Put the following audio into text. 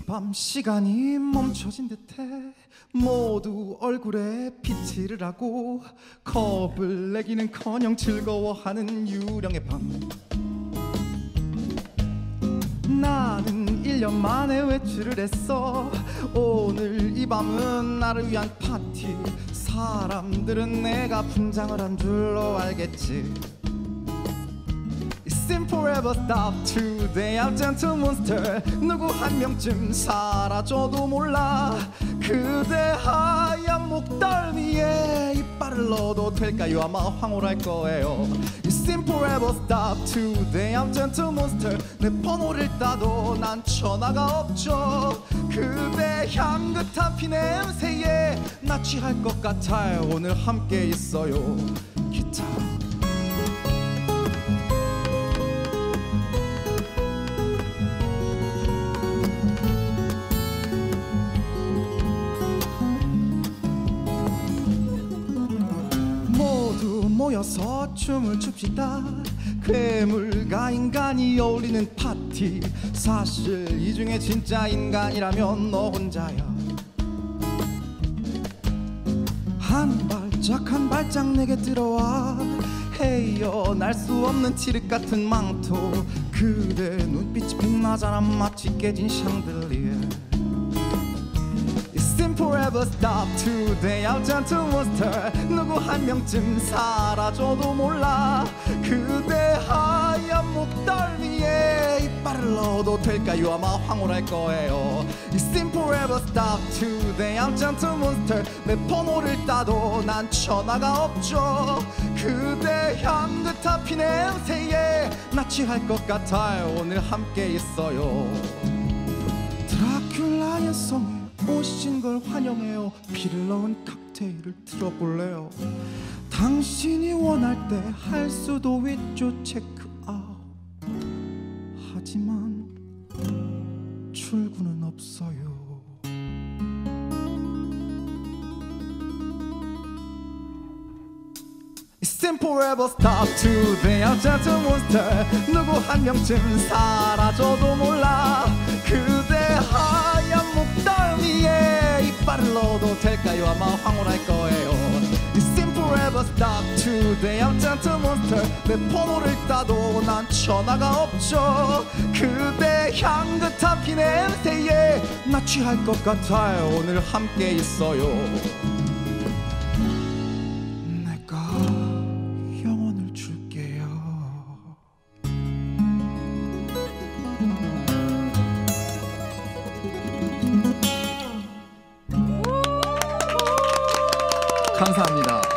밤 시간이 멈춰진 듯해 모두 얼굴에 피칠을 하고 겁을 내기는커녕 즐거워하는 유령의 밤. 나는 1년 만에 외출을 했어. 오늘 이 밤은 나를 위한 파티. 사람들은 내가 분장을 한 줄로 알겠지. Simple ever stop today I'm gentle monster. 누구 한 명쯤 사라져도 몰라. 그대 하얀 목덜미에 이빨을 넣어도 될까요? 아마 황홀할 거예요. Simple ever stop today I'm gentle monster. 내 번호를 따도 난 전화가 없죠. 그대 향긋한 피 냄새에 나 취할 것 같아요. 오늘 함께 있어요. 기타 모여서 춤을 춥시다. 괴물과 인간이 어울리는 파티. 사실 이 중에 진짜 인간이라면 너 혼자야. 한 발짝 한 발짝 내게 들어와. 헤어날 수 없는 칠흑 같은 망토. 그대 눈빛이 빛나잖아 마치 깨진 샹들리에. Simple ever stop today I'm gentle monster. 누구 한 명쯤 사라져도 몰라. 그대 하얀 목덜미에 이빨을 넣어도 될까요? 아마 황홀할 거예요. Simple ever stop today I'm gentle monster. 내 번호를 따도 난 전화가 없죠. 그대 향긋한 피 냄새에 나 취할 것 같아요. 오늘 함께 있어요. 드라큘라의 성에 오신 걸 환영해요. 피를 넣은 칵테일을 틀어볼래요. 당신이 원할 때 할 수도 있죠. 체크아웃. 하지만 출구는 없어요. Simple ever stop today I'm gentle monster. 누구 한 명쯤 사라져도 몰라. 그대 하얀 목덜미에 이빨을 넣어도 될까요? 아마 황홀할 거예요. Simple ever stop today I'm gentle monster. 내 번호를 따도 난 전화가 없죠. 그대 향긋한 피 냄새에 나 취할 것 같아요. 오늘 함께 있어요. 영혼을 줄게요. 감사합니다.